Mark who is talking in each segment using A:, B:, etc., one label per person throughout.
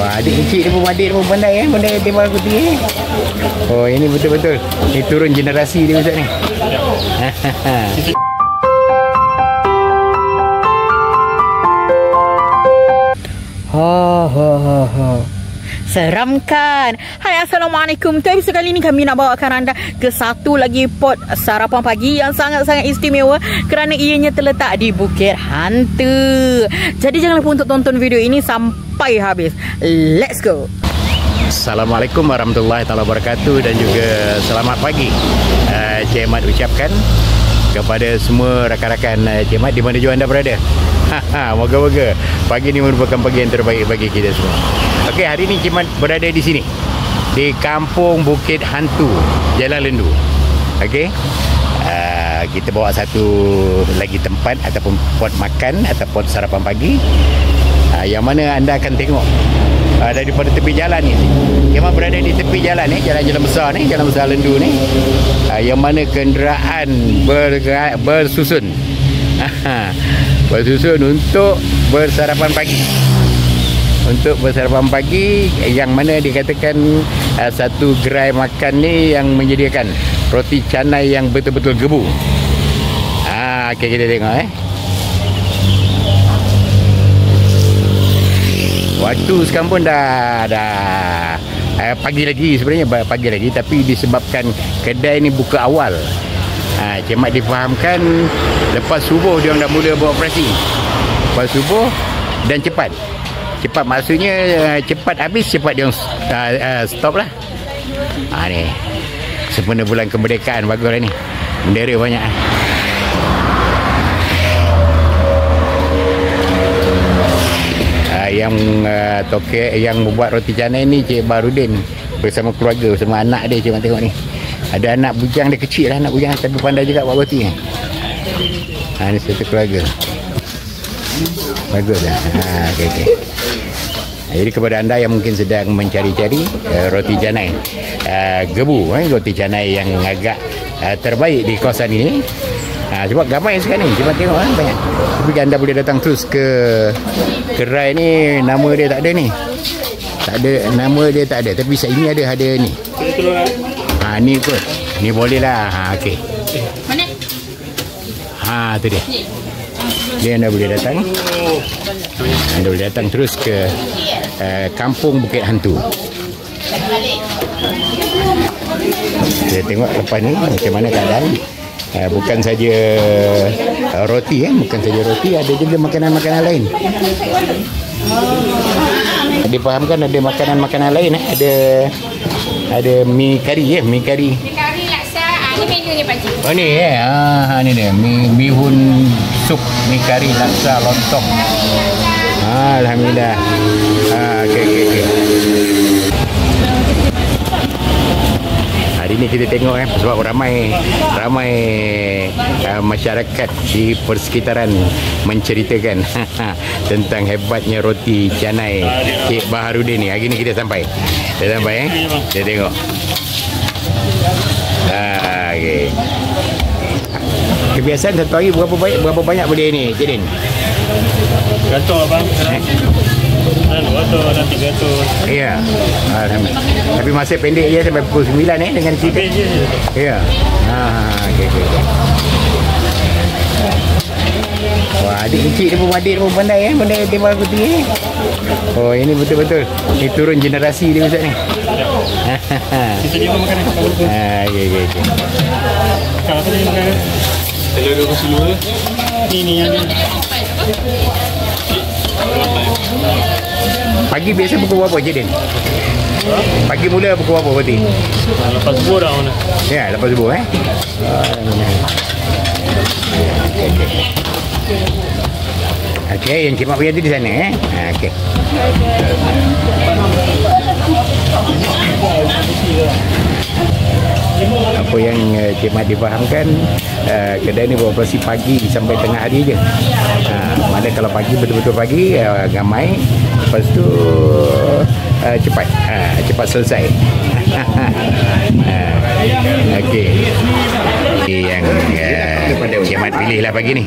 A: Wah, adik kecil dia pun adik dia pun pandai tembak roti Oh, ini betul-betul. Ini turun generasi dia Ustaz ni.
B: Seram kan? Hai, Assalamualaikum. Episode kali ni kami nak bawakan anda ke satu lagi pot sarapan pagi yang sangat-sangat istimewa kerana ianya terletak di Bukit Hantu. Jadi jangan lupa untuk tonton video ini sampai habis. Let's go.
A: Assalamualaikum warahmatullahi wabarakatuh dan juga selamat pagi. Cik Mat ucapkan kepada semua rakan-rakan Cik Mat di mana jua anda berada. Moga-moga pagi ini merupakan pagi yang terbaik bagi kita semua. Okey, hari ini Cik Mat berada di sini di Kampung Bukit Hantu, Jalan Lendu. Okey. Kita bawa satu lagi tempat ataupun pot makan atau pot sarapan pagi yang mana anda akan tengok daripada tepi jalan ni. Cik Mat berada di tepi jalan ni, jalan-jalan besar ni, jalan besar Lendu ni, yang mana kenderaan bersusun untuk bersarapan pagi. Untuk bersarapan pagi yang mana dikatakan satu gerai makan ni yang menyediakan roti canai yang betul-betul gebu. Okey, kita tengok waktu sekarang pun dah pagi lagi, sebenarnya pagi lagi, tapi disebabkan kedai ni buka awal. Cik Mat difahamkan lepas subuh dia orang dah mula beroperasi. Lepas subuh dan cepat maksudnya cepat habis, cepat dia stop lah. Ni sempena bulan kemerdekaan, bagus lah ni, bendera banyak. Yang tokek yang membuat roti canai ni Cik Baharudin bersama keluarga, bersama anak dia. Cik Mat tengok ni, ada anak bujang dia, kecil lah anak bujang, tapi pandai juga buat roti ni. Ni satu keluarga, bagus lah. Okay. Jadi kepada anda yang mungkin sedang mencari-cari roti canai gebu, roti canai yang agak terbaik di kawasan ini, sebab gamai sekarang ni, cuba tengok banyak. Tapi anda boleh datang terus ke gerai ni. Nama dia tak ada ni, nama dia tak ada, tapi ini ada ni. Ni kot, ni boleh lah. Okey. Mana? Tu dia. Dia anda boleh datang. Anda boleh datang terus ke Kampung Bukit Hantu. Kita tengok lepas ni macam mana keadaan. Bukan saja roti, bukan saja roti, ada juga makanan-makanan lain. Difahamkan ada makanan-makanan lain, ada mi kari, mi kari.
C: Mi kari laksa, ni menu ni pakcik.
A: Oh ni ni dia, mi bihun sup, mi kari laksa lontong. Alhamdulillah. Okey. Hari ni kita tengok sebab ramai masyarakat di persekitaran menceritakan tentang hebatnya roti canai Cik Baharudin ni. Hari ni kita sampai. Kita tengok. Okey. Kebiasaan satu hari berapa banyak boleh ni, Cik Din?
D: 100 abang. 200 dan 300.
A: Ya. Alhamdulillah. Tapi masa pendek je sampai pukul 9 dengan cerita. Ya. Okey. Wah, adik kecil dia pun pandai tembak roti Oh, ini betul-betul. Ini turun generasi dia Ustaz ni.
D: Kita dia makan apa pun.
A: Okey.
D: Kalau tadi makan telur ke seluruh. Ini yang dia.
A: Pagi biasa pukul berapa Cik Din? Pagi mula pukul berapa berarti?
D: Lepas subuh dah mana?
A: Ya, lepas subuh Okey, yang Cik Mat punya tu di sana okey. Apa yang Cik Mat difahamkan, kedai ni beroperasi pagi sampai tengah hari je. Mana kalau pagi betul-betul pagi, ramai. Lepas tu cepat selesai. Okey. Yang Cik Mat pilih lah pagi ni.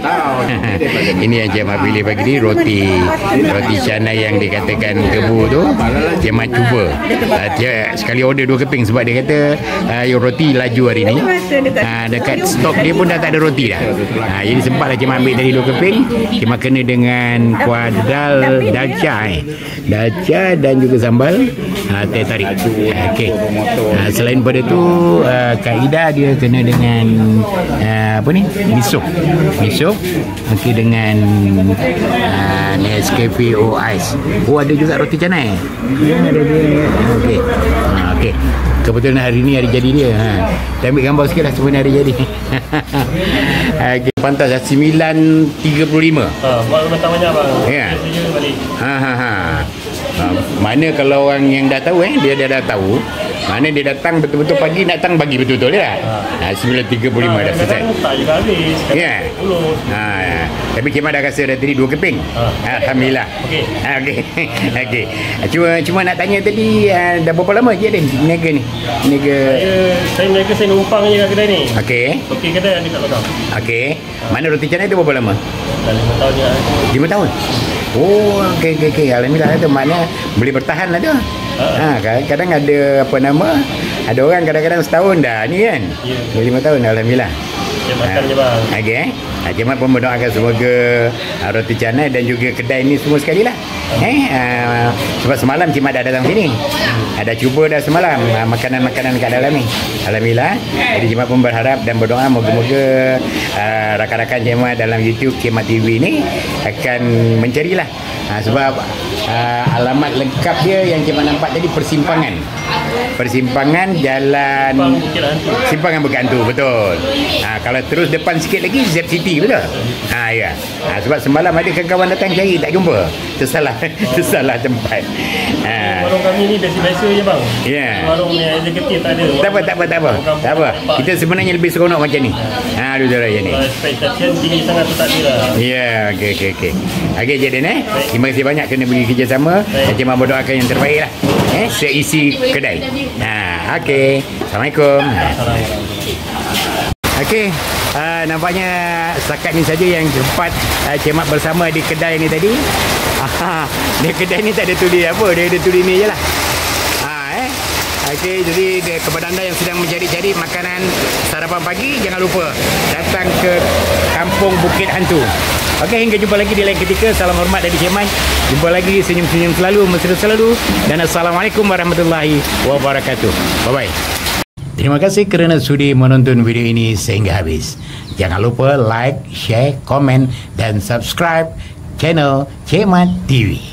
A: Ini yang Cik Mat pilih pagi ni, roti canai yang dikatakan gebu tu. Cik Mat cuba. Dia sekali order 2 keping sebab dia kata roti laju hari ni. Dekat stok dia pun dah tak ada roti dah. Jadi sempatlah Cik Mat ambil tadi 2 keping. Cik Mat kena dengan kuah dalca dan juga sambal teh tarik. Okey. Selain pada tu Kak Ida dia kena dengan miso. Okey, dengan Nescafe Ice. Ada juga roti canai. Ada dia. Okey. Okey. Kebetulan hari ni hari jadi dia. Kita ambil gambar sikit lah sebenarnya hari jadi. Okay. Pantas 9.35.
D: Buat rumah banyak bang.
A: Ya.
D: Balik.
A: Mana kalau orang yang dah tahu dia dah tahu. Mana dia datang betul-betul pagi, datang pagi betul-betul dia. 9.35 dah selesai.
D: Tak juga habis.
A: Ya. Tapi Cik Mat dah rasa dah tadi 2 keping. Alhamdulillah. Okey. Cuma nak tanya tadi dah berapa lama je Din niaga ni? Saya
D: numpang je kat kedai ni.
A: Okey.
D: Okey, kedai ada kat belakang.
A: Okey. Mana roti canai tu berapa lama?
D: Dah 5 tahun je.
A: 5 tahun? Okey. Alhamdulillah tu makna boleh bertahan lah tu. Kadang-kadang ada ada orang kadang-kadang setahun dah ni kan. 5 tahun Alhamdulillah.
D: Makan je bang.
A: Okey. Cik Mat pun mendoakan semoga roti canai dan juga kedai ni semua sekali lah. Sebab semalam Cik Mat dah datang sini. Ada cuba dah semalam makanan-makanan kat dalam ni. Alhamdulillah. Jadi Cik Mat pun berharap dan berdoa moga-moga rakan-rakan Cik Mat dalam YouTube Cik Mat TV ni akan mencarilah. Sebab alamat lengkap dia yang Cik Mat nampak tadi persimpangan jalan Simpangan Bukit Hantu, betul. Kalau terus depan sikit lagi Zep City, betul? Ya. Sebab semalam ada kawan datang cari tak jumpa. Tersalah tempat.
D: Warung kami ni biasa-biasa je bang.
A: Ya.
D: Warung ni eksekutif tak ada.
A: Tak apa. Kita sebenarnya lebih seronok macam ni. Aduh raya ni.
D: Ekspektasi tinggi sangat tu tak ada lah.
A: Ya, okey. Okey je Din Terima kasih banyak kena bagi kerjasama. Cik Mat berdoakan yang terbaik lah. Seisi kedai. Okey. Assalamualaikum. Okey. Nampaknya setakat ni saja yang sempat Cik Mat bersama di kedai ni tadi. Dia kedai ni tak ada tulis apa, dia ada tulis ni je lah. Okey, jadi kepada anda yang sedang mencari-cari makanan sarapan pagi, jangan lupa datang ke Kampung Bukit Hantu. Okey, hingga jumpa lagi di lain ketika. Salam hormat dari Cik Mat. Jumpa lagi, senyum-senyum selalu, mesra selalu. Dan Assalamualaikum warahmatullahi wabarakatuh. Bye-bye. Terima kasih kerana sudi menonton video ini sehingga habis. Jangan lupa like, share, komen dan subscribe channel Cik Mat TV.